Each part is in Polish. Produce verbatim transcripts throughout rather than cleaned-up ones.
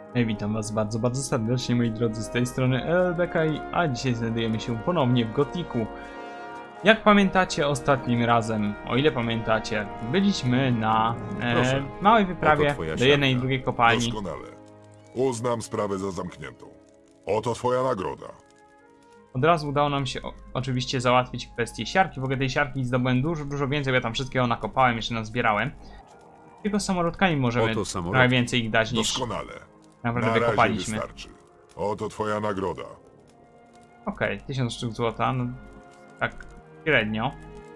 Witam was bardzo, bardzo serdecznie, moi drodzy, z tej strony Elbeka, a dzisiaj znajdujemy się ponownie w Gothicu. Jak pamiętacie, ostatnim razem, o ile pamiętacie, byliśmy na e, małej wyprawie do jednej i drugiej kopalni. Doskonale. Uznam sprawę za zamkniętą. Oto twoja nagroda. Od razu udało nam się o, oczywiście załatwić kwestię siarki. W ogóle tej siarki zdobyłem dużo, dużo więcej, bo ja tam wszystkiego nakopałem, jeszcze nazbierałem. Tylko samolótkami możemy trochę więcej ich dać niż Doskonale. naprawdę Na wykopaliśmy. razie wystarczy. Oto twoja nagroda. Okej, okay, tysiąc sztuk złota, no tak średnio.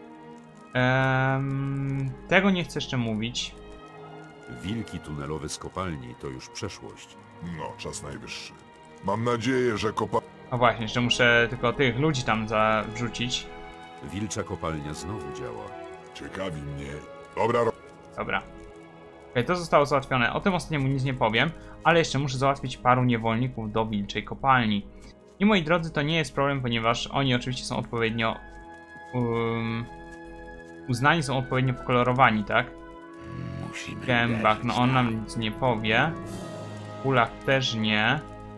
Ehm, tego nie chcę jeszcze mówić. Wilki tunelowe z kopalni to już przeszłość. No, czas najwyższy. Mam nadzieję, że kopa... No właśnie, jeszcze muszę tylko tych ludzi tam za wrzucić. Wilcza kopalnia znowu działa. Ciekawi mnie. Dobra, ro... Dobra. Okay, to zostało załatwione. O tym ostatniemu nic nie powiem, ale jeszcze muszę załatwić paru niewolników do wilczej kopalni. I moi drodzy, to nie jest problem, ponieważ oni oczywiście są odpowiednio um, uznani, są odpowiednio pokolorowani, tak? Musimy Gębach, no on nam nic nie powie. Kulach też nie.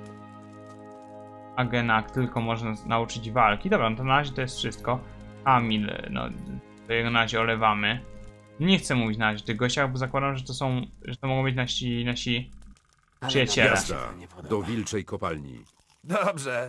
Agenak tylko można nauczyć walki. Dobra, no to na razie to jest wszystko. Amil, no to jego na razie olewamy. Nie chcę mówić na razie o tych gościach, bo zakładam, że to są, że to mogą być nasi, nasi przyjaciele. Jazda, do wilczej kopalni. Dobrze.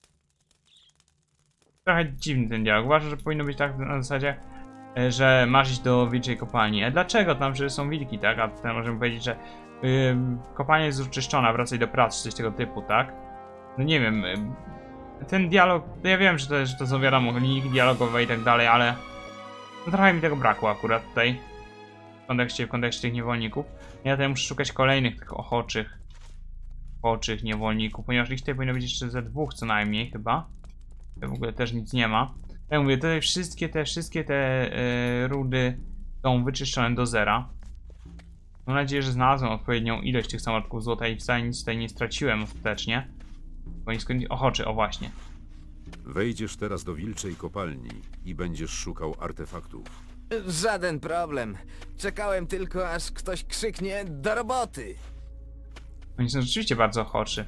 Trochę dziwny ten dialog. Uważam, że powinno być tak na zasadzie, że masz iść do wilczej kopalni. A dlaczego? Tam, że są wilki, tak? A tutaj możemy powiedzieć, że yy, kopalnia jest uczyszczona, wracaj do pracy, coś tego typu, tak? No nie wiem. Yy, ten dialog, ja wiem, że to, że to są wiadomo, linijki dialogowe i tak dalej, ale no, trochę mi tego brakło akurat tutaj. W kontekście, w kontekście tych niewolników. Ja tutaj muszę szukać kolejnych tych ochoczych, ochoczych niewolników, ponieważ ich tutaj powinno być jeszcze ze dwóch co najmniej chyba. W ogóle też nic nie ma. Ja mówię, tutaj wszystkie te, wszystkie te yy, rudy są wyczyszczone do zera. Mam nadzieję, że znalazłem odpowiednią ilość tych samolotków złota i wcale nic tutaj nie straciłem ostatecznie. Bo nie skończy... Ochoczy, o właśnie. Wejdziesz teraz do wilczej kopalni i będziesz szukał artefaktów. Żaden problem. Czekałem tylko, aż ktoś krzyknie do roboty. Oni są rzeczywiście bardzo ochoczy.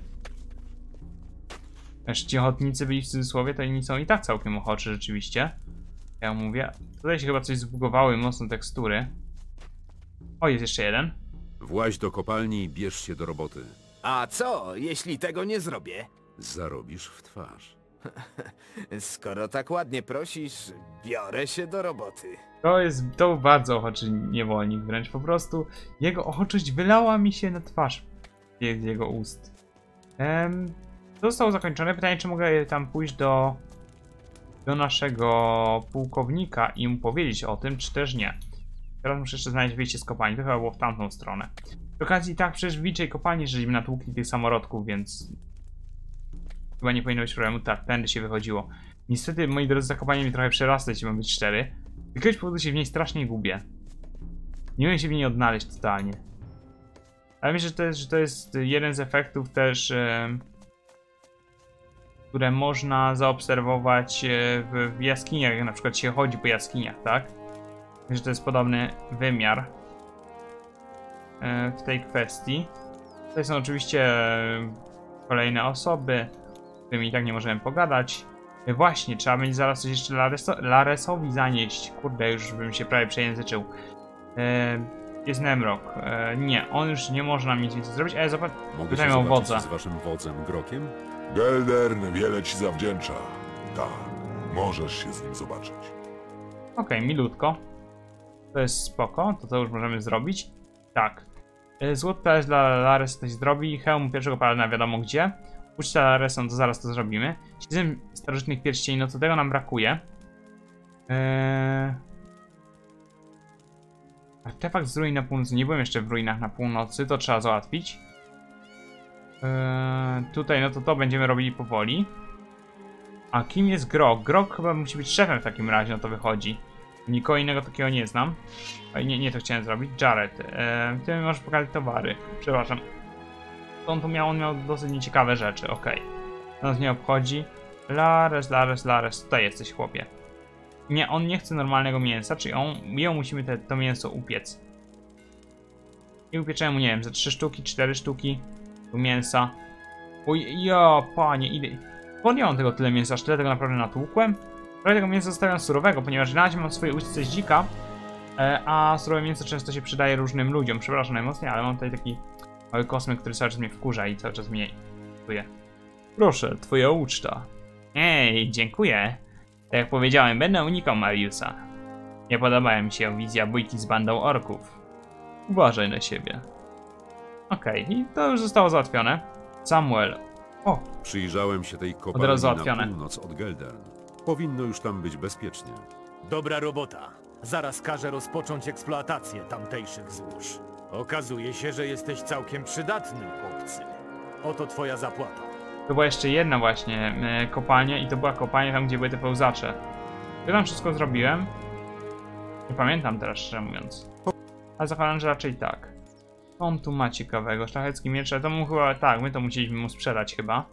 Wiesz, ci ochotnicy byli w cudzysłowie, to inni są i tak całkiem ochoczy rzeczywiście. Ja mówię, tutaj się chyba coś zbugowały mocno tekstury. O, jest jeszcze jeden. Właź do kopalni i bierz się do roboty. A co, jeśli tego nie zrobię? Zarobisz w twarz. Skoro tak ładnie prosisz, biorę się do roboty. To jest, to był bardzo ochoczy niewolnik, wręcz po prostu jego ochoczość wylała mi się na twarz z jego ust. Ehm, to zostało zakończone. Pytanie, czy mogę tam pójść do do naszego pułkownika i mu powiedzieć o tym, czy też nie. Teraz muszę jeszcze znaleźć wyjście z kopalni, to chyba było w tamtą stronę. Przy okazji tak, przecież w wilczej kopalni żeśmy natłukli tych samorodków, więc chyba nie powinno być problemu. Tak, tędy się wychodziło. Niestety, moi drodzy, zakopanie mnie trochę przerasta, jeśli mam być szczery. Z jakiegoś powodu się w niej strasznie gubię. Nie umiem się w niej odnaleźć totalnie. Ale myślę, że to jest, że to jest jeden z efektów też, e, które można zaobserwować w, w jaskiniach, jak na przykład się chodzi po jaskiniach, tak? Myślę, że to jest podobny wymiar e, w tej kwestii. Tutaj są oczywiście kolejne osoby, z którymi i tak nie możemy pogadać. Właśnie, trzeba będzie zaraz coś jeszcze Lareso Laresowi zanieść. Kurde, już bym się prawie przejęzyczył. E, jest Nemrok. E, nie, on już nie może nam nic więcej zrobić, ale zobacz... Mogę się o wodza. z waszym wodzem Grokiem? Geldern wiele ci zawdzięcza. Tak, możesz się z nim zobaczyć. Okej, okay, milutko. To jest spoko, to to już możemy zrobić. Tak. E, złoty talerz dla Lares coś zrobi. Hełm pierwszego paladina wiadomo gdzie. Uczta Laresą, to zaraz to zrobimy. Siedem starożytnych pierścieni, no to tego nam brakuje. Eee... Artefakt z ruin na północy. Nie byłem jeszcze w ruinach na północy, to trzeba załatwić. Eee... Tutaj, no to to będziemy robili powoli. A kim jest Grok? Grok chyba musi być szefem w takim razie, no to wychodzi. Nikogo innego takiego nie znam. Nie, nie to chciałem zrobić. Jared. Eee... Ty możesz pokazać towary. Przepraszam. On tu miał, on miał dosyć nieciekawe rzeczy, okej. Okay. Nas nie obchodzi. Lares, Lares, Lares, tutaj jesteś, chłopie. Nie, on nie chce normalnego mięsa, czyli on, ją musimy te, to mięso upiec. I upieczemy mu, nie wiem, ze trzy sztuki, cztery sztuki. Tu mięsa. Uj, jo, panie, ile... Podjąłem tego tyle mięsa, aż tyle tego naprawdę natłukłem. Trochę tego mięsa zostawiam surowego, ponieważ na razie mam w swojej ulicy z dzika, e, a surowe mięso często się przydaje różnym ludziom. Przepraszam najmocniej, ale mam tutaj taki mały kosmyk, który cały czas mnie wkurza i cały czas mnie dziękuję. Proszę, twoja uczta. Ej, dziękuję. Tak jak powiedziałem, będę unikał Mariusa. Nie podoba mi się wizja bójki z bandą orków. Uważaj na siebie. Okej, okay, i to już zostało załatwione. Samuel. O! Przyjrzałem się tej Od kopalni razu na załatwione. północ od Geldern. Powinno już tam być bezpiecznie. Dobra robota. Zaraz każę rozpocząć eksploatację tamtejszych złóż. Okazuje się, że jesteś całkiem przydatny, chłopcy. Oto twoja zapłata. To była jeszcze jedna właśnie e, kopalnia i to była kopalnia tam, gdzie były te pełzacze. Ja tam wszystko zrobiłem. Nie pamiętam teraz, szczerze mówiąc. Ale zakładam, że raczej tak. Co on tu ma ciekawego? Szlachecki miecz, ale to mu chyba... Tak, my to musieliśmy mu sprzedać chyba.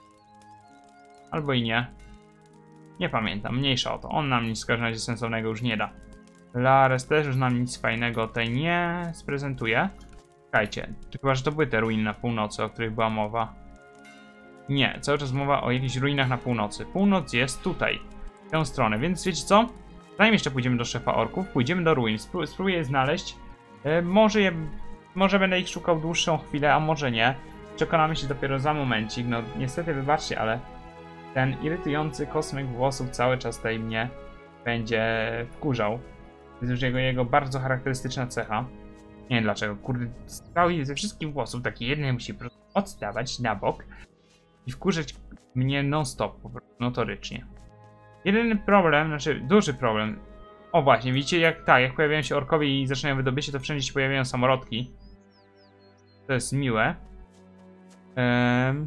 Albo i nie. Nie pamiętam, mniejsza o to. On nam nic w każdym razie sensownego już nie da. Lares też już nam nic fajnego tutaj nie sprezentuje. Czekajcie, chyba, że to były te ruiny na północy, o których była mowa. Nie, cały czas mowa o jakichś ruinach na północy. Północ jest tutaj, w tę stronę, więc wiecie co? Zanim jeszcze pójdziemy do szefa orków, pójdziemy do ruin. Spró spróbuję je znaleźć. E, może je... Może będę ich szukał dłuższą chwilę, a może nie. Przekonamy się dopiero za momencik. No niestety, wybaczcie, ale ten irytujący kosmyk włosów cały czas tutaj mnie będzie wkurzał. To jest już jego, jego bardzo charakterystyczna cecha. Nie wiem dlaczego, kurde, cały ze wszystkich włosów taki jeden musi po prostu odstawać na bok i wkurzać mnie non-stop, po prostu notorycznie. Jedyny problem, znaczy duży problem. O właśnie, widzicie jak tak, jak pojawiają się orkowie i zaczynają wydobycie, to wszędzie się pojawiają samorodki. To jest miłe. Um.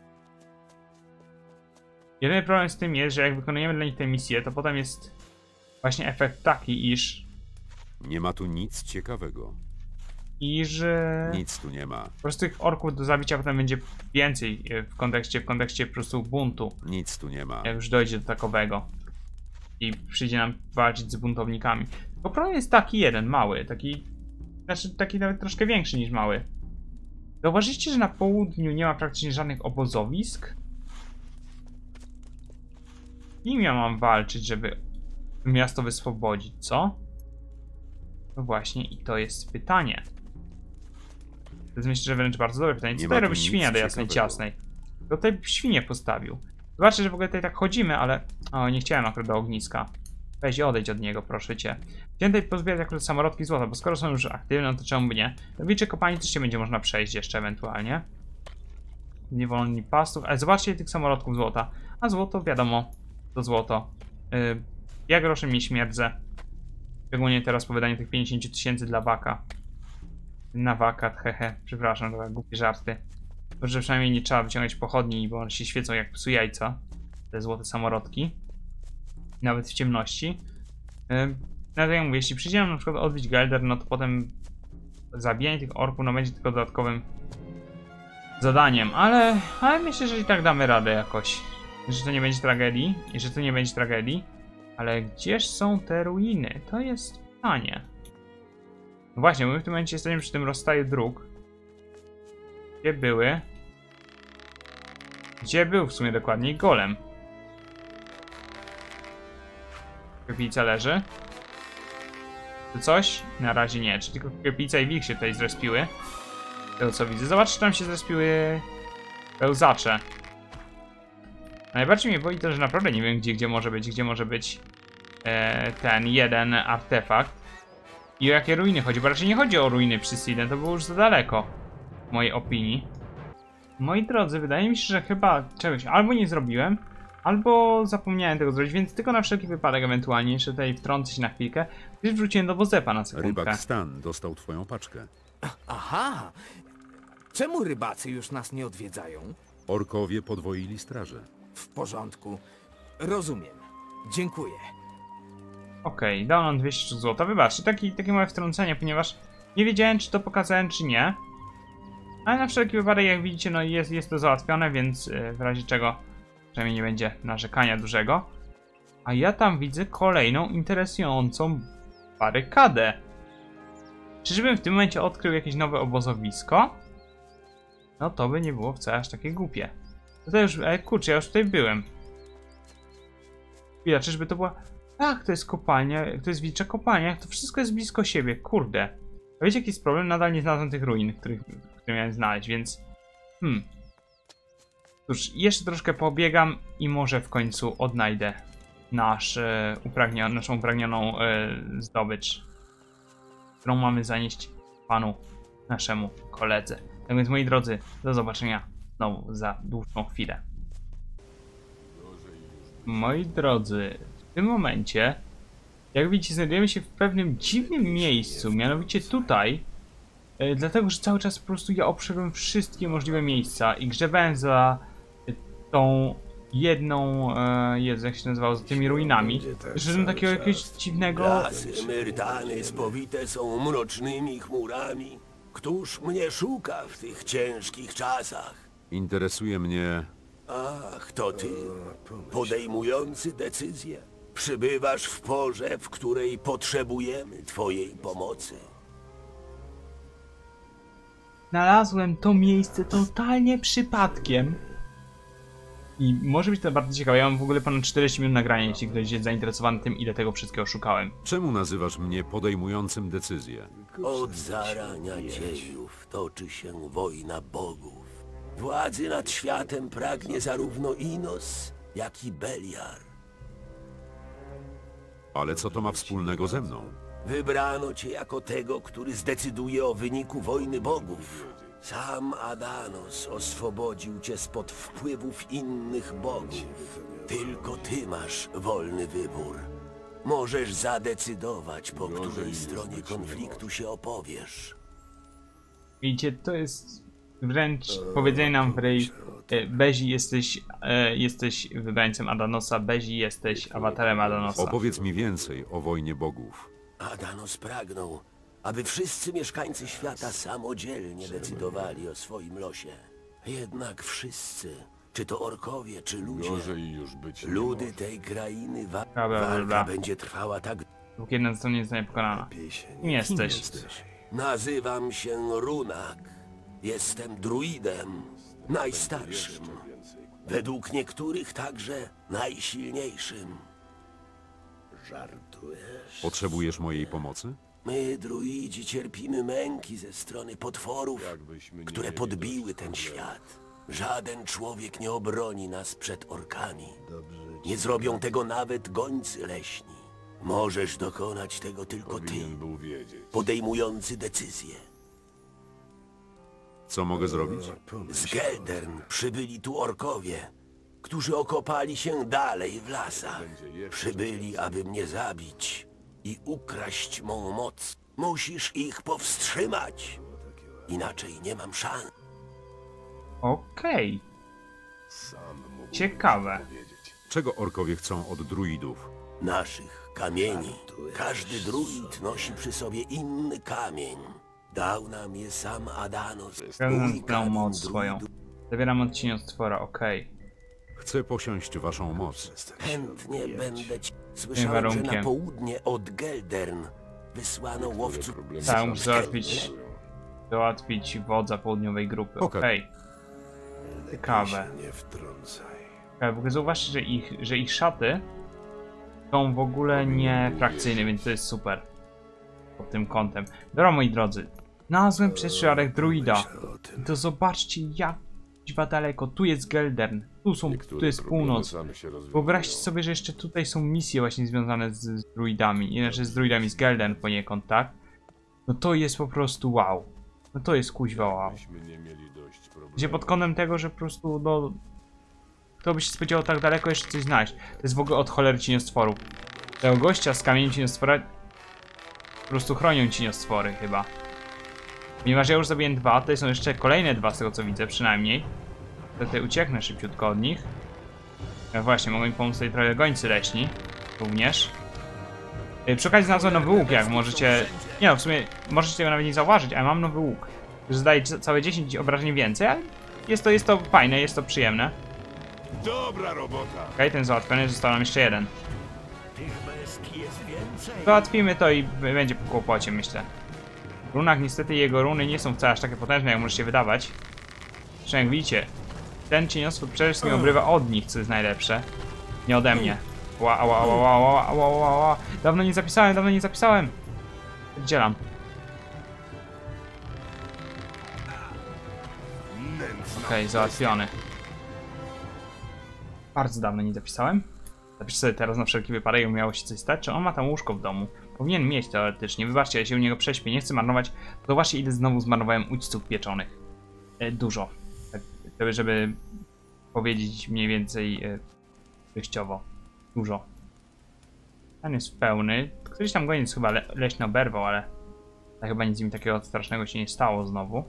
Jedyny problem z tym jest, że jak wykonujemy dla nich tę misję, to potem jest właśnie efekt taki, iż... Nie ma tu nic ciekawego. Iż... Nic tu nie ma. Po prostu tych orków do zabicia potem będzie więcej w kontekście, w kontekście po prostu buntu. Nic tu nie ma. Jak już dojdzie do takowego. I przyjdzie nam walczyć z buntownikami. Bo problem jest taki jeden, mały, taki... Znaczy taki nawet troszkę większy niż mały. Zauważyliście, że na południu nie ma praktycznie żadnych obozowisk? Kim ja mam walczyć, żeby miasto wyswobodzić, co? No właśnie, i to jest pytanie. To jest myślę, że wręcz bardzo dobre pytanie. Co tutaj robi świnia do jasnej ciasnej? To tutaj świnię postawił. Zobaczcie, że w ogóle tutaj tak chodzimy, ale... O, nie chciałem akurat do ogniska. Weź odejdź od niego, proszę cię. Chciałem tutaj pozbierać akurat samorodki złota, bo skoro są już aktywne, no to czemu by nie? Do wilczej kopalni też się będzie można przejść jeszcze ewentualnie. Niewolni pastów, ale zobaczcie tych samorodków złota. A złoto, wiadomo, to złoto. Yy, ja groszy mi śmierdzę. Szczególnie teraz po wydaniu tych pięćdziesięciu tysięcy dla waka. Na wakat, hehe, przepraszam, to tak głupie żarty. Dobrze, że przynajmniej nie trzeba wyciągać pochodni, bo one się świecą jak psu jajca. Te złote samorodki. Nawet w ciemności. Yy, no jak mówię, jeśli przyjdziemy na przykład odbić Gelder, no to potem zabijanie tych orków no będzie tylko dodatkowym zadaniem, ale, ale myślę, że i tak damy radę jakoś. Że to nie będzie tragedii, i że to nie będzie tragedii. Ale gdzież są te ruiny? To jest pytanie. No właśnie, my w tym momencie jesteśmy przy tym rozstaju dróg. Gdzie były? Gdzie był w sumie dokładniej golem? Kiepica leży. Czy coś? Na razie nie. Czy tylko Kiepica i wilk się tutaj zrespiły? Tego co widzę. Zobaczcie, czy tam się zrespiły pełzacze. Najbardziej mnie boli to, że naprawdę nie wiem, gdzie, gdzie może być, gdzie może być e, ten jeden artefakt. I o jakie ruiny chodzi, bo raczej nie chodzi o ruiny przy Siden, to było już za daleko. W mojej opinii. Moi drodzy, wydaje mi się, że chyba czegoś albo nie zrobiłem, albo zapomniałem tego zrobić, więc tylko na wszelki wypadek ewentualnie jeszcze tutaj wtrącę się na chwilkę. Gdzieś wrzuciłem do Wozepa na sekundkę. Rybak Stan dostał twoją paczkę. Aha! Czemu rybacy już nas nie odwiedzają? Orkowie podwoili straże. W porządku. Rozumiem. Dziękuję. Okej, okay, dał nam dwieście sztuk złota. Wybaczcie, taki, takie małe wtrącenie, ponieważ nie wiedziałem, czy to pokazałem, czy nie. Ale na wszelki wypadek, jak widzicie, no jest, jest to załatwione, więc w razie czego przynajmniej nie będzie narzekania dużego. A ja tam widzę kolejną interesującą barykadę. Czyżbym w tym momencie odkrył jakieś nowe obozowisko? no to by nie było wcale aż takie głupie. To, to już, ale kurczę, ja już tutaj byłem. Chwila, czyżby to była... Tak, to jest kopalnia, to jest wilcza kopalnia, to wszystko jest blisko siebie, kurde. A wiecie jaki jest problem? Nadal nie znalazłem tych ruin, których, które miałem znaleźć, więc... Hmm. Cóż, jeszcze troszkę pobiegam i może w końcu odnajdę nasz, e, upragnia, naszą upragnioną e, zdobycz, którą mamy zanieść panu naszemu koledze. Tak więc moi drodzy, do zobaczenia znowu za dłuższą chwilę. Moi drodzy, w tym momencie, jak widzicie, znajdujemy się w pewnym dziwnym miejscu, mianowicie tutaj, e, dlatego że cały czas po prostu ja obszedłem wszystkie możliwe miejsca i grzebałem za tą jedną, e, Jezu, jak się nazywało, za tymi ruinami. Żebym takiego jakiegoś dziwnego... Lasy Myrtany spowite są mrocznymi chmurami. Któż mnie szuka w tych ciężkich czasach? Interesuje mnie... Ach, to ty, podejmujący decyzje. Przybywasz w porze, w której potrzebujemy twojej pomocy. Znalazłem to miejsce totalnie przypadkiem. I może być to bardzo ciekawe. Ja mam w ogóle ponad czterdzieści minut nagrania, jeśli ktoś jest zainteresowany tym, ile tego wszystkiego szukałem. Czemu nazywasz mnie podejmującym decyzję? Od zarania dziejów toczy się wojna bogów. Władzy nad światem pragnie zarówno Inos, jak i Beliar. Ale co to ma wspólnego ze mną? Wybrano cię jako tego, który zdecyduje o wyniku wojny bogów. Sam Adanos oswobodził cię spod wpływów innych bogów. Tylko ty masz wolny wybór. Możesz zadecydować, po której stronie konfliktu się opowiesz. Widzicie, to jest wręcz powiedzenie nam w ryj. e, Bezi jesteś, e, jesteś wybrańcem Adanosa, Bezi jesteś awatarem Adanosa. Opowiedz mi więcej o wojnie bogów. Adanos pragnął, aby wszyscy mieszkańcy świata samodzielnie decydowali o swoim losie. Jednak wszyscy, czy to orkowie, czy ludzie, ludy tej krainy, wa Bla, bla, bla, walka bla. będzie trwała tak... Dopóki jedna strona nie zostanie pokonana. Kim jesteś? Nazywam się Runak. Jestem druidem, najstarszym. Według niektórych także najsilniejszym. Potrzebujesz mojej pomocy? My, druidzi, cierpimy męki ze strony potworów, które podbiły ten świat. Żaden człowiek nie obroni nas przed orkami. Nie zrobią tego nawet gońcy leśni. Możesz dokonać tego tylko ty, podejmujący decyzje. Co mogę zrobić? Z Geldern przybyli tu orkowie, którzy okopali się dalej w lasach. Przybyli, aby mnie zabić i ukraść mą moc. Musisz ich powstrzymać. Inaczej nie mam szans. Okej. Ciekawe. Czego orkowie chcą od druidów? Naszych kamieni. Każdy druid nosi przy sobie inny kamień. Dał nam je sam Adanos. Pełną Mój kamień moc swoją. druidów. Zabieram od cieniostwora, okej. Chcę posiąść waszą moc. Chętnie będę ci... Słyszałem, że warunkiem. na południe od Geldern wysłano łowców... Tak, muszę załatwić, załatwić wodza południowej grupy, Okej. okej. Ciekawe. Okay, w ogóle zauważcie, że ich, że ich szaty są w ogóle nie frakcyjne, więc to jest super. Pod tym kątem. Dobra, moi drodzy. Znalazłem przez przypadek druida. I to zobaczcie, jak daleko. Tu jest Geldern. Tu, są, tu jest północ. Wyobraźcie sobie, że jeszcze tutaj są misje właśnie związane z, z druidami. Inaczej z druidami z Geldern poniekąd, tak? No to jest po prostu wow. No to jest kuźwa wow. Gdzie pod kątem tego, że po prostu no... Kto by się spodziewał tak daleko jeszcze coś znaleźć. To jest w ogóle od cholery cieniostworów. Tego gościa z kamieniem cieniostwora po prostu chronią cieniostwory chyba. Ponieważ ja już zabiłem dwa, tutaj są jeszcze kolejne dwa z tego co widzę przynajmniej. Tutaj ucieknę szybciutko od nich. Ja właśnie, mogą mi pomóc tutaj trochę gońcy leśni. Również. Yy, przy okazji znalazłem nowy łuk, jak możecie... Nie no, w sumie możecie tego nawet nie zauważyć, ale mam nowy łuk. Który zadaje całe dziesięć obrażeń więcej, ale jest to, jest to fajne, jest to przyjemne. Dobra robota. Okej, okay, ten załatwiony, został nam jeszcze jeden. Załatwimy to i będzie po kłopocie, myślę. W runach niestety jego runy nie są wcale aż takie potężne, jak może się wydawać. Zresztą jak widzicie, ten cieniostwór przede wszystkim obrywa od nich, co jest najlepsze. Nie ode mnie. Ła, ła, ła, ła, ła, ła, ła, ła. Dawno nie zapisałem, dawno nie zapisałem. Oddzielam. Okej, okay, załatwiony. Bardzo dawno nie zapisałem. Zapiszę sobie teraz na wszelki wypadek, jak miało się coś stać. Czy on ma tam łóżko w domu? Powinien mieć teoretycznie. Wybaczcie, ja się u niego prześpię. Nie chcę marnować. Zobaczcie, ile znowu zmarnowałem ućców pieczonych. E, dużo. Tak, żeby powiedzieć mniej więcej e, wyjściowo. Dużo. Ten jest pełny. Któryś tam goniec chyba le leśny oberwał, ale tak chyba nic z nim takiego strasznego się nie stało znowu.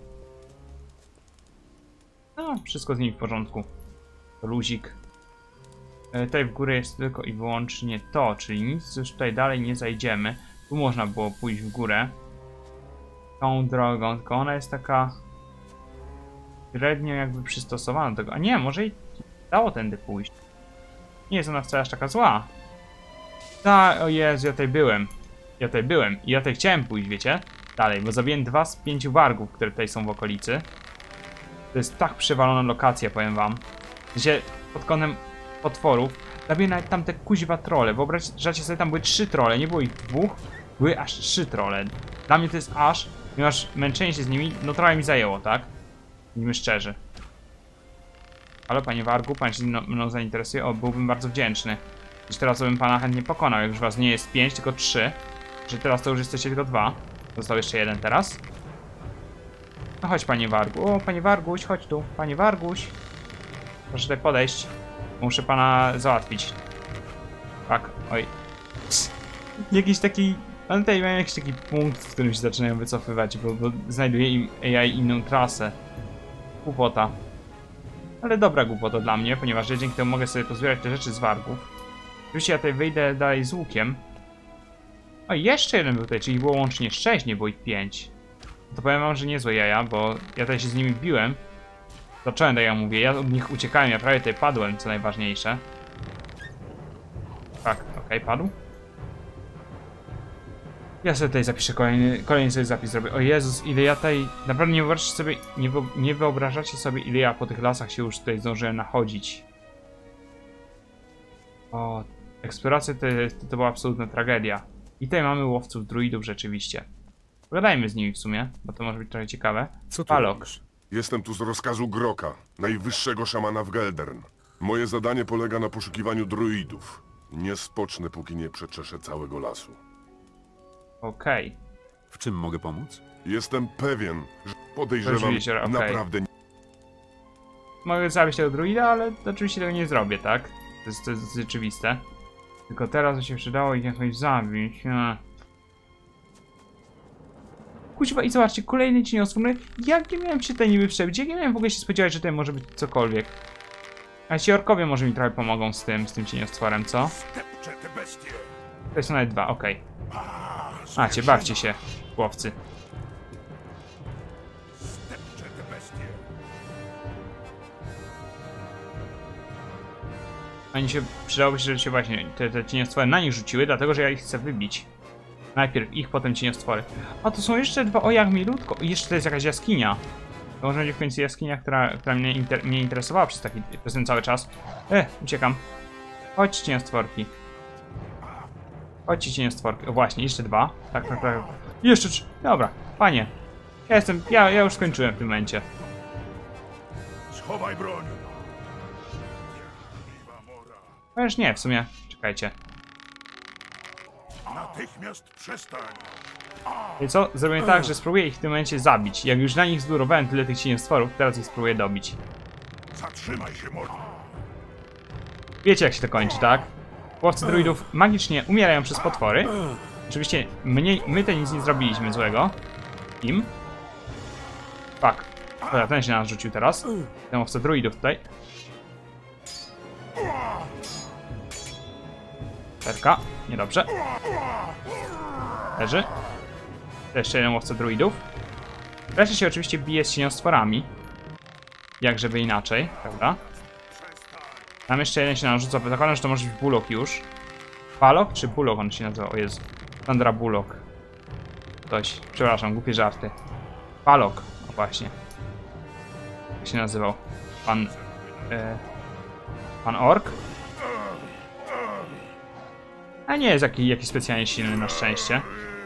No, wszystko z nim w porządku. To luzik. E, tutaj w górę jest tylko i wyłącznie to, czyli nic już tutaj dalej nie zajdziemy. Tu można było pójść w górę. Tą drogą, tylko ona jest taka średnio jakby przystosowana do tego. A nie, może i dało tędy pójść. Nie jest ona wcale aż taka zła. Tak, o Jezu, ja tutaj byłem. Ja tutaj byłem i ja tutaj chciałem pójść, wiecie? Dalej, bo zabiłem dwa z pięciu wargów, które tutaj są w okolicy. To jest tak przewalona lokacja, powiem wam. Gdzie pod kątem potworów zabiłem nawet tam te kuźwa trole. Wyobraźcie sobie, tam były trzy trole, nie było ich dwóch, były aż trzy trole. Dla mnie to jest aż, ponieważ męczenie się z nimi, no trochę mi zajęło, tak? Bądźmy szczerzy. Ale panie wargu, pan się mną, mną zainteresuje, o, byłbym bardzo wdzięczny. Już teraz bym pana chętnie pokonał, jak już was nie jest pięć, tylko trzy. Że teraz to już jesteście tylko dwa. Został jeszcze jeden teraz. No chodź panie wargu, o panie warguś, chodź tu, panie warguś. Proszę tutaj podejść. Muszę pana załatwić. Tak, oj. Jakiś taki... Ale tutaj mają jakiś taki punkt, w którym się zaczynają wycofywać, bo, bo znajduje im A I inną trasę. Głupota. Ale dobra głupota dla mnie, ponieważ ja dzięki temu mogę sobie pozbierać te rzeczy z wargów. Oczywiście ja tutaj wyjdę dalej z łukiem. O, jeszcze jeden był tutaj, czyli było łącznie sześć, nie było ich pięć. To powiem wam, że niezłe jaja, bo ja tutaj się z nimi biłem. Zacząłem, tak jak mówię, ja od nich uciekałem, ja prawie tutaj padłem, co najważniejsze. Tak, okej, okay, padł. Ja sobie tutaj zapiszę kolejny, kolejny sobie zapis zrobię. O Jezus, ile ja tutaj... Naprawdę nie wyobrażacie sobie, nie, wo, nie wyobrażacie sobie, ile ja po tych lasach się już tutaj zdążyłem nachodzić. O, eksploracja to, to, to była absolutna tragedia. I tutaj mamy łowców druidów rzeczywiście. Pogadajmy z nimi w sumie, bo to może być trochę ciekawe. Co tu Palok. robisz? Jestem tu z rozkazu Groka, najwyższego szamana w Geldern. Moje zadanie polega na poszukiwaniu druidów. Nie spocznę, póki nie przeczeszę całego lasu. Okej. Okay. W czym mogę pomóc? Jestem pewien, że podejrzewam jeziora, okay. naprawdę... Mogę zabić tego druida, ale oczywiście tego nie zrobię, tak? To jest, to jest rzeczywiste. Tylko teraz by się przydało ich jakoś zabić. Ech. Kuźwa, i zobaczcie, kolejny cieniostwór. Jak nie miałem się tutaj niby przebić? Jak nie miałem w ogóle się spodziewać, że tutaj może być cokolwiek? A ci orkowie może mi trochę pomogą z tym, z tym cieniostworem, co? To są nawet dwa, okej. Okay. Macie, bawcie się, chłopcy. Oni się, przydałoby się, żeby się właśnie te, te cieniostwory na nich rzuciły, dlatego że ja ich chcę wybić. Najpierw ich, potem cieniostwory. A to są jeszcze dwa, o jak milutko. I jeszcze to jest jakaś jaskinia. To może będzie w końcu jaskinia, która, która mnie, inter, mnie interesowała przez, taki, przez ten cały czas. E, uciekam. Chodź cieniostworki. Chodźcie cieniostworki. O właśnie, jeszcze dwa. Tak, tak, tak. Jeszcze trzy. Dobra, panie. Ja jestem, ja, ja już skończyłem w tym momencie. Schowaj broń! Chociaż nie, w sumie. Czekajcie. Natychmiast przestań! I co? Zrobię tak, że spróbuję ich w tym momencie zabić. Jak już na nich zlurowałem tyle tych cieniostworów, teraz ich spróbuję dobić. Zatrzymaj się, mordo! Wiecie jak się to kończy, tak? Łowcy druidów magicznie umierają przez potwory. Oczywiście mnie, my to nic nie zrobiliśmy złego. Im. Fuck. Dobra, ten się nas rzucił teraz. Ten łowca druidów tutaj. Perka. Niedobrze. Leży. Jeszcze jeden łowca druidów. Wreszcie się oczywiście bije z cieniostworami. Jak żeby inaczej, prawda? Tam jeszcze jeden się narzuca, bo zakładam, że to może być Bullock już. Palok czy Bullock on się nazywa? O Jezu. Sandra Bullock. Ktoś. Przepraszam, głupie żarty. Palok. O właśnie. się nazywał? Pan... E, pan Ork? A nie jest jakiś, jakiś specjalnie silny na szczęście.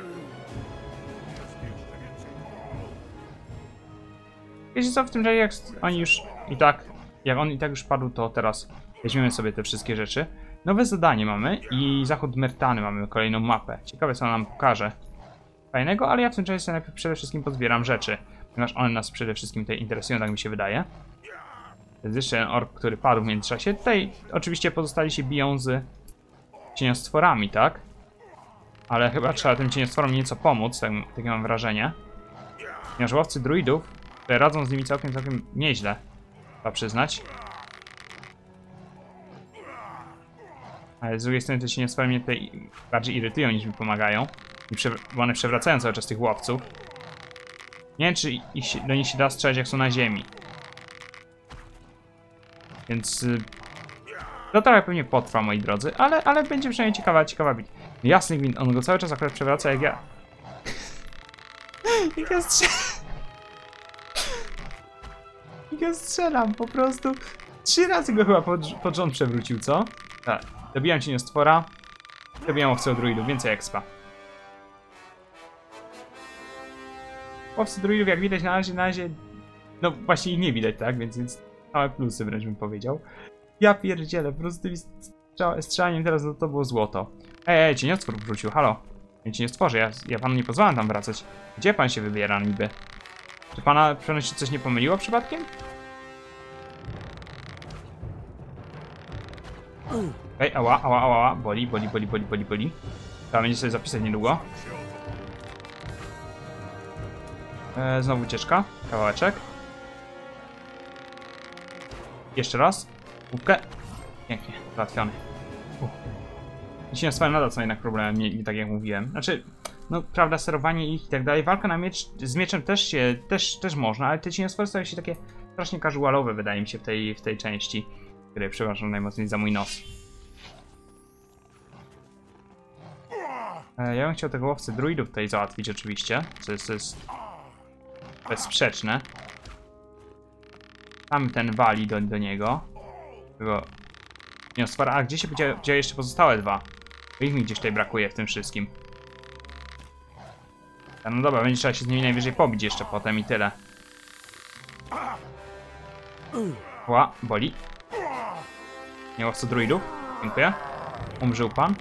Wiecie co, w tym razie jak oni już i tak, jak on i tak już padł, to teraz weźmiemy sobie te wszystkie rzeczy. Nowe zadanie mamy i zachód Myrtany mamy kolejną mapę. Ciekawe co ona nam pokaże fajnego, ale ja w tym czasie najpierw przede wszystkim pozbieram rzeczy, ponieważ one nas przede wszystkim tutaj interesują, tak mi się wydaje. To jest jeszcze ten ork, który padł w międzyczasie. Tutaj oczywiście pozostali się biją z cieniostworami, tak? Ale chyba trzeba tym cieniostworom nieco pomóc, tak, takie mam wrażenie. Ponieważ łowcy druidów które radzą z nimi całkiem, całkiem nieźle, trzeba przyznać. Ale z drugiej strony te cieniostwory mnie tutaj bardziej irytują niż mi pomagają. I bo one przewracają cały czas tych łowców. Nie wiem, czy ich się, do nich się da strzelać jak są na ziemi. Więc... To trochę pewnie potrwa, moi drodzy, ale, ale będzie przynajmniej ciekawa, ciekawa bit. Jasny gwint, on go cały czas akurat przewraca jak ja... jak ja strzelam... jak ja strzelam, po prostu... Trzy razy go chyba pod, pod rząd przewrócił, co? Tak, dobijam cieniostwora. Dobijam łowcę od druidów, więcej expa. Łowcy druidów, jak widać, na razie, na razie... No właśnie ich nie widać, tak? Więc, więc małe plusy wręcz bym powiedział. Ja pierdzielę, po prostu tymi strza strzelaniem teraz to było złoto. Ej, ej, cieniostwór wrócił, halo. Cieniostworze, ja, ja panu nie pozwalam tam wracać. Gdzie pan się wybiera niby? Czy pana pewno się coś nie pomyliło przypadkiem? Ej, ała, ała, ała, ała, boli, boli, boli, boli, boli, boli. Trzeba będzie sobie zapisać niedługo. E, znowu ucieczka, kawałeczek. Jeszcze raz. Łupkę. Pięknie, załatwiony. Cieniostwory nadal są jednak problemem, nie, nie tak jak mówiłem. Znaczy, no prawda, sterowanie ich i tak dalej. Walka na miecz, z mieczem też się, też, też można, ale te cieniostwory stają się takie strasznie casualowe, wydaje mi się, w tej, w tej części, której przepraszam najmocniej za mój nos. E, ja bym chciał tego łowcę druidów tutaj załatwić oczywiście, co jest, to jest bezsprzeczne. Tam ten wali do, do niego. Tego cieniostwora. A gdzie się podziały, podziały jeszcze pozostałe dwa? Ich mi gdzieś tutaj brakuje w tym wszystkim. No dobra, będzie trzeba się z nimi najwyżej pobić jeszcze potem i tyle. Ła, boli. Nie łowco druidów. Dziękuję. Umrzył pan.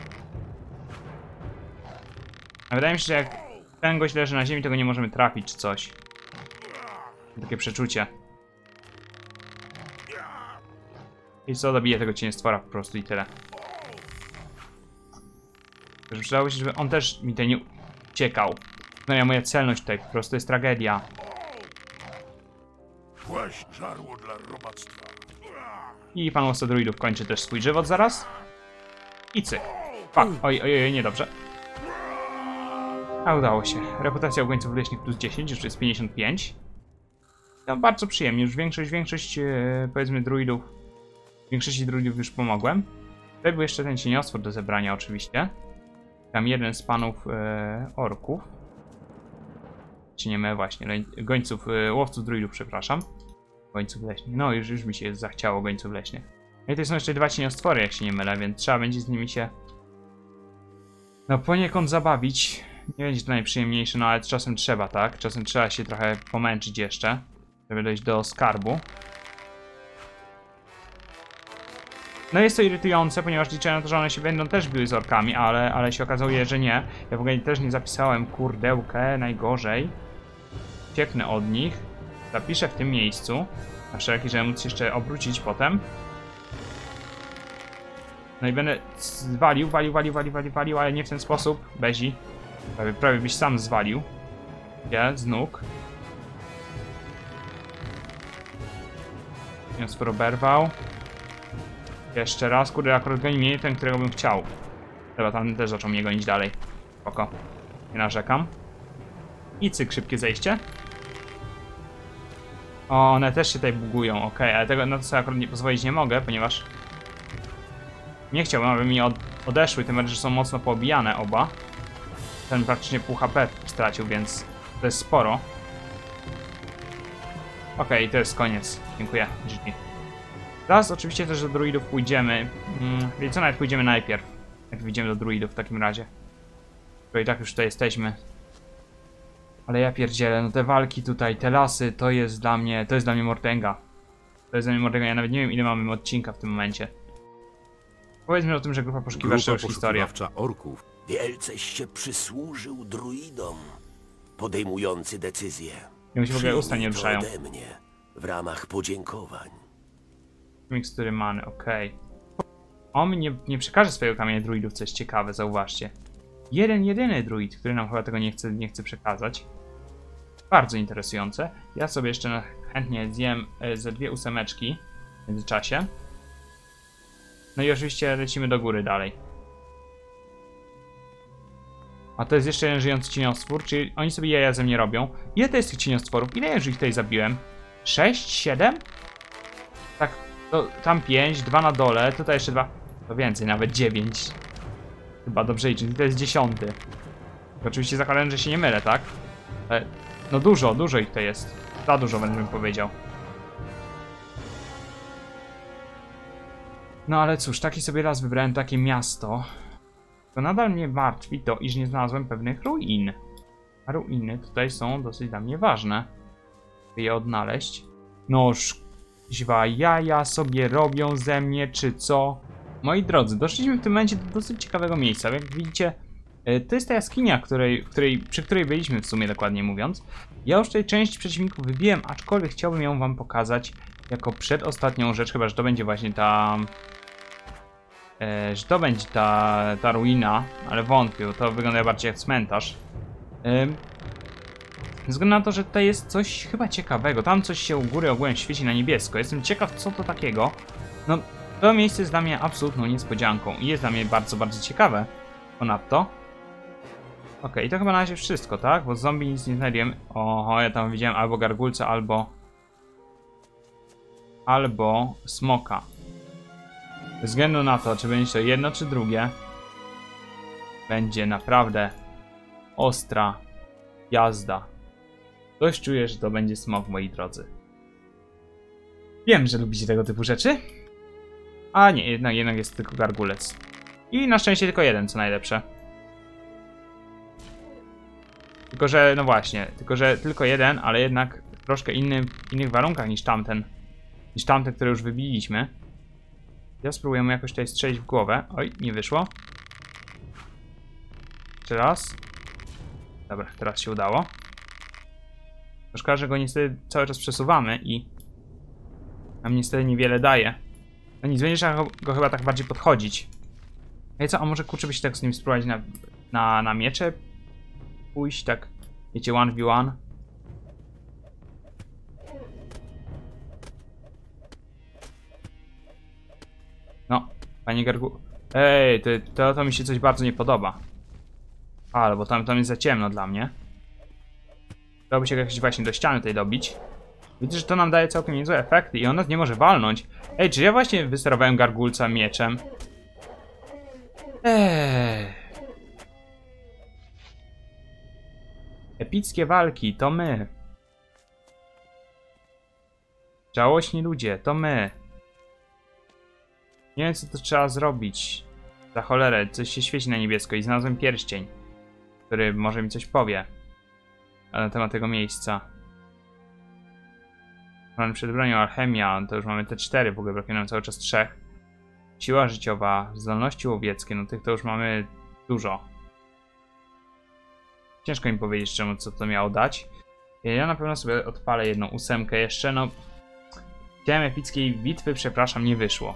A wydaje mi się, że jak ten gość leży na ziemi, to go nie możemy trafić czy coś. Takie przeczucie. I co, dobiję tego cieniostwora po prostu i tyle. Także przydałoby się, żeby on też mi tutaj nie uciekał. No ja moja celność tutaj po prostu jest tragedia. Płaść żarło dla robactwa. I pan łowca druidów kończy też swój żywot zaraz. I cyk. Pa, oj, oj, oj, niedobrze. A udało się. Reputacja obgońców leśnych plus dziesięć, już jest pięćdziesiąt pięć. No bardzo przyjemnie, już większość, większość e, powiedzmy druidów. Większości druidów już pomogłem. Tutaj był jeszcze ten cieniostwór do zebrania oczywiście. Tam jeden z panów e, orków. Czy nie my właśnie, gońców, e, łowców druidów, przepraszam. Gońców leśnych. No już, już mi się zachciało gońców leśnych. No i to są jeszcze dwa cieniostwory, jak się nie mylę, więc trzeba będzie z nimi się no poniekąd zabawić. Nie będzie to najprzyjemniejsze, no ale czasem trzeba, tak? Czasem trzeba się trochę pomęczyć jeszcze, żeby dojść do skarbu. No jest to irytujące, ponieważ liczę na to, że one się będą też biły z orkami, ale, ale się okazuje, że nie. Ja w ogóle też nie zapisałem kurdełkę, najgorzej. Ucieknę od nich. Zapiszę w tym miejscu. Na wszelki, żeby móc się jeszcze obrócić potem. No i będę zwalił, walił, walił, walił, walił, walił, ale nie w ten sposób. Bezi. Prawie, prawie byś sam zwalił. Ja, z nóg. Cieniostwór oberwał. Jeszcze raz, kurde, akurat goni mnie ten, którego bym chciał. Chyba tam też zaczął mnie gonić dalej. Spoko. Nie narzekam. I cyk, szybkie zejście. O, one też się tutaj bugują, ok, ale tego na to sobie akurat nie pozwolić nie mogę, ponieważ nie chciałbym, aby mi od odeszły, tym bardziej, że są mocno poobijane oba. Ten praktycznie pół H P stracił, więc to jest sporo. Okej, to jest koniec. Dziękuję. G G. Teraz oczywiście też do druidów pójdziemy. Hmm, więc co nawet pójdziemy najpierw. Jak wyjdziemy do druidów w takim razie. Bo i tak już tutaj jesteśmy. Ale ja pierdzielę, no te walki tutaj, te lasy, to jest dla mnie, to jest dla mnie mordęga. To jest dla mnie mordęga, ja nawet nie wiem ile mamy odcinka w tym momencie. Powiedzmy o tym, że grupa poszukiwaczy to już historia. poszukiwawcza orków Wielceś się przysłużył druidom, podejmujący decyzje. Nie mi się w ogóle usta nie Przyjmij to ruszają. ode mnie w ramach podziękowań. Mikstury many, okej. On mi nie, nie przekaże swojego kamienia druidów, co jest ciekawe, zauważcie. Jeden, jedyny druid, który nam chyba tego nie chce, nie chce przekazać. Bardzo interesujące. Ja sobie jeszcze na, chętnie zjem e, ze dwie ósemeczki w międzyczasie. No i oczywiście lecimy do góry dalej. A to jest jeszcze jeden żyjący cieniostwór, czyli oni sobie jaja ze mnie robią. Ile to jest tych cieniostworów? Ile ja już ich tutaj zabiłem? sześć? siedem? Tak, to tam pięć, dwa na dole, tutaj jeszcze dwa. To więcej, nawet dziewięć. Chyba dobrze liczę, to jest dziesiąty. Oczywiście zakładam, że się nie mylę, tak? Ale no dużo, dużo ich to jest. Za dużo, wręcz bym powiedział. No ale cóż, taki sobie raz wybrałem takie miasto. To nadal mnie martwi to, iż nie znalazłem pewnych ruin. A ruiny tutaj są dosyć dla mnie ważne, by je odnaleźć. Noż, źwa jaja sobie robią ze mnie, czy co? Moi drodzy, doszliśmy w tym momencie do dosyć ciekawego miejsca. Jak widzicie, to jest ta jaskinia, której, której, przy której byliśmy w sumie, dokładnie mówiąc. Ja już tutaj część przeciwników wybiłem, aczkolwiek chciałbym ją wam pokazać jako przedostatnią rzecz, chyba że to będzie właśnie ta... E, że to będzie ta, ta ruina, ale wątpię, bo to wygląda bardziej jak cmentarz. E, ze względu na to, że tutaj jest coś chyba ciekawego. Tam coś się u góry ogółem świeci na niebiesko. Jestem ciekaw, co to takiego. No, to miejsce jest dla mnie absolutną niespodzianką i jest dla mnie bardzo, bardzo ciekawe. Ponadto. Okej, okay, to chyba na razie wszystko, tak? Bo z zombie nic nie znajdziemy. Oho, ja tam widziałem albo gargulca, albo... Albo smoka. Bez względu na to, czy będzie to jedno, czy drugie, będzie naprawdę ostra jazda. Dość czuję, że to będzie smok, moi drodzy. Wiem, że lubicie tego typu rzeczy. A nie, jednak, jednak jest tylko gargulec. I na szczęście tylko jeden, co najlepsze. Tylko, że, no właśnie, tylko, że tylko jeden, ale jednak w troszkę inny, innych warunkach niż tamten. Niż tamten, które już wybiliśmy. Ja spróbuję mu jakoś tutaj strzelić w głowę. Oj, nie wyszło. Jeszcze raz. Dobra, teraz się udało. To szkoda, że go niestety cały czas przesuwamy i nam niestety niewiele daje. No nic, będzie trzeba go chyba tak bardziej podchodzić. Ej co, a może kurczę by się tak z nim spróbować na, na, na miecze pójść, tak, wiecie, one v one. No, panie Gargu... Ej, to, to, to mi się coś bardzo nie podoba. Ale, bo tam, tam jest za ciemno dla mnie. Dałoby się jakieś właśnie do ściany tutaj dobić. Widzę, że to nam daje całkiem niezłe efekty i on nas nie może walnąć. Ej, czy ja właśnie wysterowałem gargulca mieczem? Eee. Epickie walki, to my. Żałośni ludzie, to my. Nie wiem, co to trzeba zrobić. Za cholerę, coś się świeci na niebiesko i znalazłem pierścień, który może mi coś powie na temat tego miejsca. Mamy przed bronią alchemia, to już mamy te cztery, w ogóle brakuje nam cały czas trzech. Siła życiowa, zdolności łowieckie, no tych to już mamy dużo. Ciężko mi powiedzieć czemu, co to miało dać. Ja na pewno sobie odpalę jedną ósemkę jeszcze, no... Chciałem epickiej bitwy, przepraszam, nie wyszło.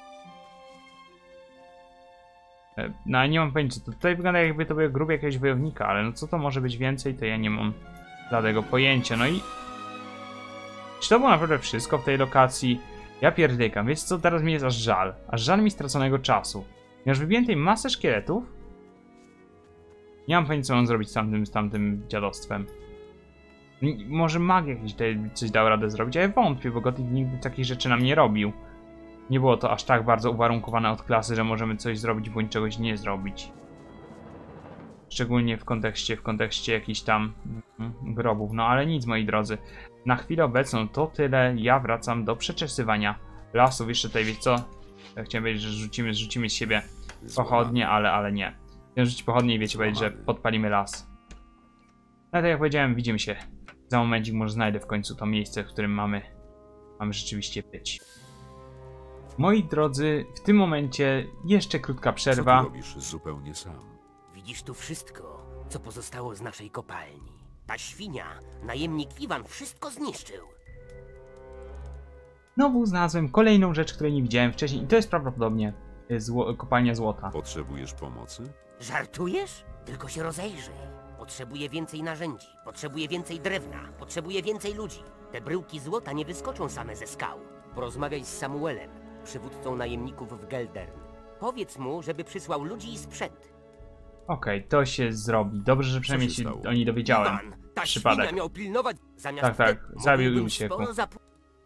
No ale nie mam pojęcia, to tutaj wygląda jakby to był grób jakiegoś wojownika, ale no co to może być więcej, to ja nie mam żadnego pojęcia. No i... Czy to było naprawdę wszystko w tej lokacji? Ja pierdykam, wiecie co, teraz mi jest aż żal. Aż żal mi straconego czasu. Ponieważ wybiłem tutaj masę szkieletów. Nie mam pojęcia, co mam zrobić z tamtym, z tamtym dziadostwem. Może mag jakiś tutaj coś dał radę zrobić, ale wątpię, bo Gothic nigdy takich rzeczy nam nie robił. Nie było to aż tak bardzo uwarunkowane od klasy, że możemy coś zrobić bądź czegoś nie zrobić. Szczególnie w kontekście, w kontekście jakichś tam grobów. No ale nic, moi drodzy. na chwilę obecną to tyle. Ja wracam do przeczesywania lasów. Jeszcze tutaj, wiecie co? Ja chciałem powiedzieć, że rzucimy, rzucimy z siebie pochodnie, ale, ale nie. Chciałem rzucić pochodnie i wiecie, powiedzieć, że podpalimy las. No tak jak powiedziałem, widzimy się. Za momencik może znajdę w końcu to miejsce, w którym mamy, mamy rzeczywiście być. Moi drodzy, w tym momencie jeszcze krótka Co przerwa. ty robisz zupełnie sam? Widzisz tu wszystko, co pozostało z naszej kopalni. Ta świnia, najemnik Iwan, wszystko zniszczył. Znowu znalazłem kolejną rzecz, której nie widziałem wcześniej i to jest prawdopodobnie zło kopalnia złota. Potrzebujesz pomocy? Żartujesz? Tylko się rozejrzyj. Potrzebuję więcej narzędzi, potrzebuję więcej drewna, potrzebuję więcej ludzi. Te bryłki złota nie wyskoczą same ze skał. Porozmawiaj z Samuelem, przywódcą najemników w Geldern. Powiedz mu, żeby przysłał ludzi i sprzęt. Okej, okay, to się zrobi. Dobrze, że przynajmniej się się stało? o niej dowiedziałem. Iwan, ta Przypadek. świnia miał pilnować zamiast Tak, tak, tego zabił i mógłbym uciekł. sporo zapł-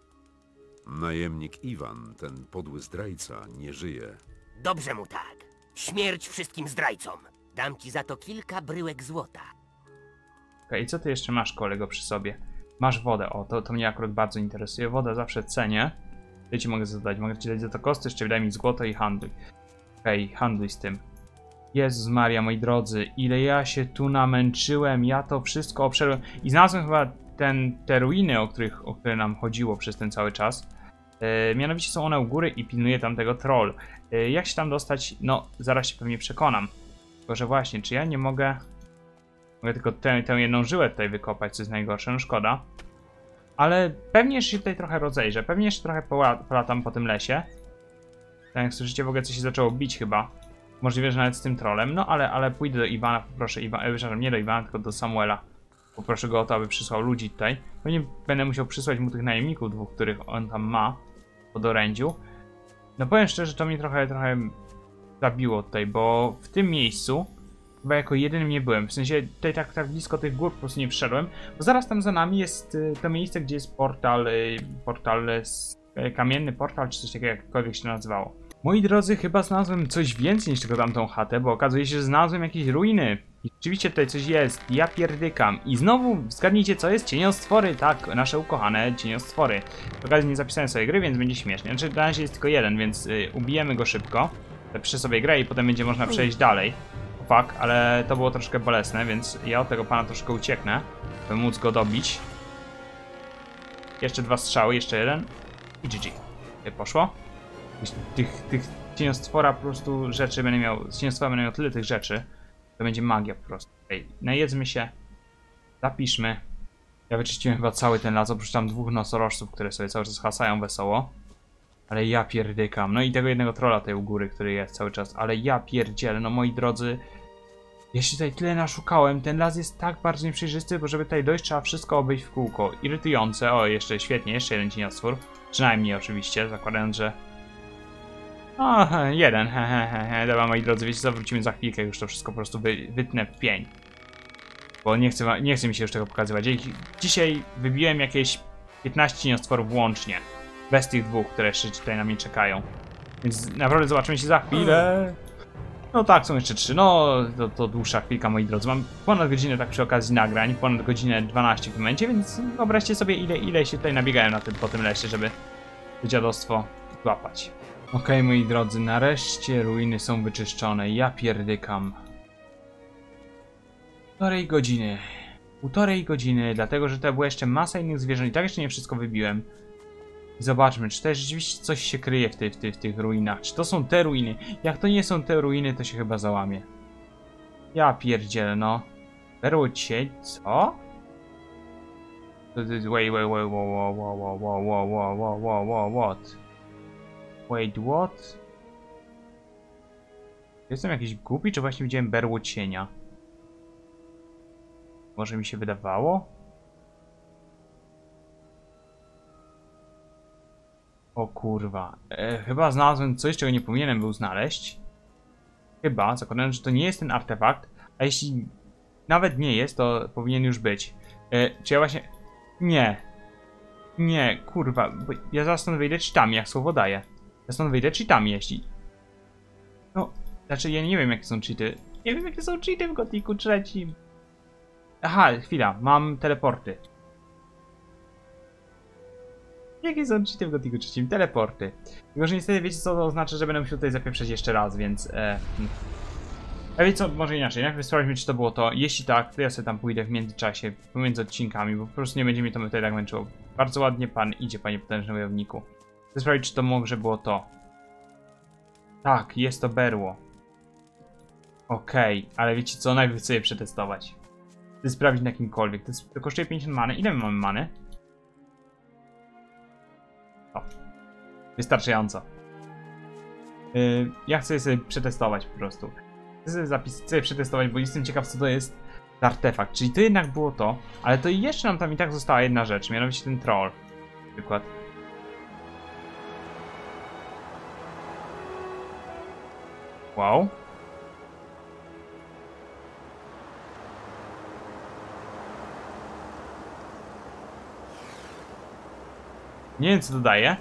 Najemnik Iwan, ten podły zdrajca, nie żyje. Dobrze mu tak. Śmierć wszystkim zdrajcom. Dam ci za to kilka bryłek złota. Okej, okay, co ty jeszcze masz, kolego, przy sobie? Masz wodę, o, to, to mnie akurat bardzo interesuje. Wodę zawsze cenię. Ja ci mogę zadać, mogę ci dać za to kosty, jeszcze daj mi złoto i handluj. Okej, okay, handluj z tym. Jezus Maria, moi drodzy, ile ja się tu namęczyłem, ja to wszystko obszedłem. I znalazłem chyba ten, te ruiny, o, których, o które nam chodziło przez ten cały czas. E, mianowicie są one u góry i pilnuje tam tego troll. E, jak się tam dostać? No, zaraz się pewnie przekonam. Tylko, że właśnie, czy ja nie mogę... Mogę tylko tę, tę jedną żyłę tutaj wykopać, co jest najgorsze, no szkoda. Ale pewnie jeszcze się tutaj trochę rozejrzę, pewnie jeszcze trochę pola, polatam po tym lesie. Tak jak słyszycie, w ogóle coś się zaczęło bić chyba. Możliwe, że nawet z tym trollem, no ale, ale pójdę do Iwana, poproszę Iwana, e, przepraszam, nie do Iwana, tylko do Samuela. Poproszę go o to, aby przysłał ludzi tutaj. Pewnie będę musiał przysłać mu tych najemników dwóch, których on tam ma pod orędziu. No powiem szczerze, to mnie trochę, trochę zabiło tutaj, bo w tym miejscu chyba jako jedynym nie byłem. W sensie tutaj tak, tak blisko tych gór po prostu nie wszedłem. Bo zaraz tam za nami jest y, to miejsce, gdzie jest portal, y, portal, y, kamienny portal, czy coś takiego, jakkolwiek się nazywało. Moi drodzy, chyba znalazłem coś więcej niż tylko tamtą chatę, bo okazuje się, że znalazłem jakieś ruiny. I rzeczywiście tutaj coś jest, ja pierdykam. I znowu, zgadnijcie co jest? Cieniostwory, tak, nasze ukochane cieniostwory. W okazji nie zapisałem sobie gry, więc będzie śmiesznie. Znaczy, na razie jest tylko jeden, więc y, ubijemy go szybko. Piszę sobie grę i potem będzie można przejść dalej. Fuck, ale to było troszkę bolesne, więc ja od tego pana troszkę ucieknę, by móc go dobić. Jeszcze dwa strzały, jeszcze jeden i G G. Poszło. Tych, tych cieniostwora po prostu rzeczy będę miał, z cieniostwora będę miał tyle tych rzeczy, to będzie magia po prostu. Ej, najedzmy się, zapiszmy. Ja wyczyściłem chyba cały ten las, oprócz tam dwóch nosorożców, które sobie cały czas hasają wesoło. Ale ja pierdykam. No i tego jednego trolla tej u góry, który jest cały czas. Ale ja pierdzielę, no moi drodzy. Ja się tutaj tyle naszukałem. Ten las jest tak bardzo nieprzejrzysty, bo żeby tutaj dojść, trzeba wszystko obejść w kółko. Irytujące. O, jeszcze świetnie, jeszcze jeden cieniostwór. Przynajmniej oczywiście, zakładając, że... O, jeden, hehehe. Dobra, moi drodzy, wiecie co, wrócimy za chwilkę. Już to wszystko po prostu wy, wytnę w pień. Bo nie chcę, nie chcę mi się już tego pokazywać. Dzisiaj wybiłem jakieś piętnaście cieniostworów łącznie. Bez tych dwóch, które jeszcze tutaj na mnie czekają. Więc naprawdę zobaczymy się za chwilę. No tak, są jeszcze trzy. No, to, to dłuższa chwilka, moi drodzy. Mam ponad godzinę tak przy okazji nagrań. Ponad godzinę dwanaście w tym momencie, więc wyobraźcie sobie, ile, ile się tutaj nabiegałem na tym, po tym lesie, żeby to dziadostwo złapać. Okej, okay, moi drodzy, nareszcie ruiny są wyczyszczone. Ja pierdykam. Półtorej godziny. Półtorej godziny, dlatego że to była jeszcze masa innych zwierząt i tak jeszcze nie wszystko wybiłem. Zobaczmy, czy tutaj rzeczywiście coś się kryje w, tej, w, tej, w tych ruinach. Czy to są te ruiny? Jak to nie są te ruiny, to się chyba załamie. Ja pierdzielę, no. Perło cień, co? Wait, wait, wait, wait, wait, wait, wait, wait, wait, wait, what? Wait, what? Jestem jakiś głupi, czy właśnie widziałem berło cienia? Może mi się wydawało? O kurwa, e, chyba znalazłem coś, czego nie powinienem był znaleźć. Chyba, zakładając, że to nie jest ten artefakt, a jeśli nawet nie jest, to powinien już być. E, czy ja właśnie... Nie. Nie, kurwa, bo ja zaraz stąd wyjdę cheatami, jak słowo daję. Ja stąd wyjdę cheatami, jeśli... No, znaczy ja nie wiem jakie są cheaty. Nie wiem jakie są cheaty w Gothicu trzecim. Aha, chwila, mam teleporty. Jakie są cheaty w Gothicu trzecim? Teleporty. Tylko, że niestety wiecie co to oznacza, że będę musiał tutaj zapieprzeć jeszcze raz, więc... E, A wiecie co, może inaczej, najpierw sprawdźmy czy to było to. Jeśli tak, to ja sobie tam pójdę w międzyczasie, pomiędzy odcinkami, bo po prostu nie będzie mi to tutaj tak męczyło. Bardzo ładnie pan idzie, panie potężny wojowniku. Chcę sprawdzić czy to może było to. Tak, jest to berło. Okej, okay, ale wiecie co, najpierw chcę je przetestować. Chcę sprawdzić na kimkolwiek. To, jest, to kosztuje pięćdziesiąt many. Ile my mamy many? O. Wystarczająco. Yy, ja chcę je sobie przetestować po prostu. Chcę sobie zapisać, chcę je przetestować, bo jestem ciekaw co to jest artefakt. Czyli to jednak było to, ale to jeszcze nam tam i tak została jedna rzecz, mianowicie ten troll. Na przykład. Wow. Nie wiem co dodaje.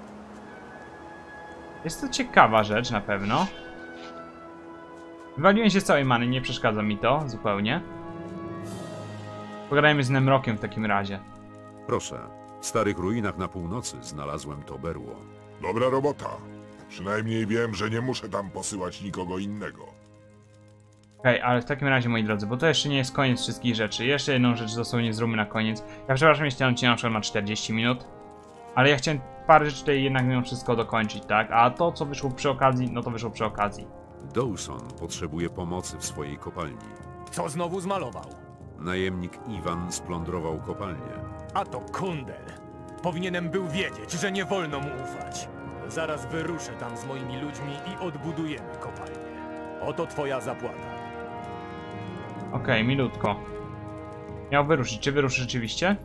Jest to ciekawa rzecz na pewno. Wywaliłem się z całej many, nie przeszkadza mi to zupełnie. Pogadajmy z Nemrokiem w takim razie. Proszę, w starych ruinach na północy znalazłem to berło. Dobra robota. Przynajmniej wiem, że nie muszę tam posyłać nikogo innego. Okej, okay, ale w takim razie moi drodzy, bo to jeszcze nie jest koniec wszystkich rzeczy. Jeszcze jedną rzecz dosłownie zróbmy na koniec. Ja przepraszam, jeśli ten odcinek na przykład ma czterdzieści minut. Ale ja chciałem parę rzeczy tutaj jednak mimo wszystko dokończyć, tak? A to co wyszło przy okazji, no to wyszło przy okazji. Dawson potrzebuje pomocy w swojej kopalni. Co znowu zmalował? Najemnik Iwan splądrował kopalnię. A to kundel. Powinienem był wiedzieć, że nie wolno mu ufać. Zaraz wyruszę tam z moimi ludźmi i odbudujemy kopalnię. Oto twoja zapłata. Okej, okay, milutko. Miał wyruszyć. Czy wyruszy rzeczywiście?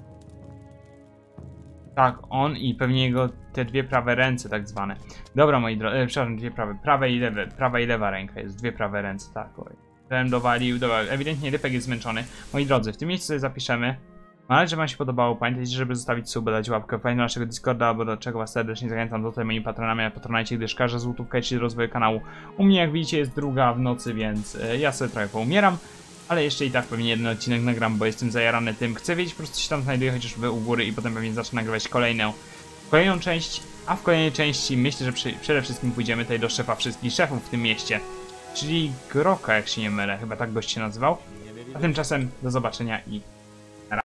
Tak, on i pewnie jego te dwie prawe ręce tak zwane. Dobra moi drodzy, e, przepraszam, dwie prawe, prawe i lewe, prawa i lewa ręka jest, dwie prawe ręce, tak. Ten dowalił, dobra, ewidentnie Rypek jest zmęczony. Moi drodzy, w tym miejscu sobie zapiszemy. Mam nadzieję, że wam się podobało, pamiętajcie, żeby zostawić suba, dać łapkę, wpaść na naszego Discorda, bo do czego was serdecznie zachęcam, do tutaj moimi patronami na Patronite, gdyż każda złotówka jest do rozwoju kanału. U mnie jak widzicie jest druga w nocy, więc e, ja sobie trochę poumieram. Ale jeszcze i tak pewnie jeden odcinek nagram, bo jestem zajarany tym. Chcę wiedzieć po prostu, co się tam znajduje chociażby u góry i potem pewnie zacznę nagrywać kolejną, kolejną część. A w kolejnej części myślę, że przy, przede wszystkim pójdziemy tutaj do szefa wszystkich szefów w tym mieście. Czyli Groka, jak się nie mylę, chyba tak gość się nazywał. A tymczasem do zobaczenia i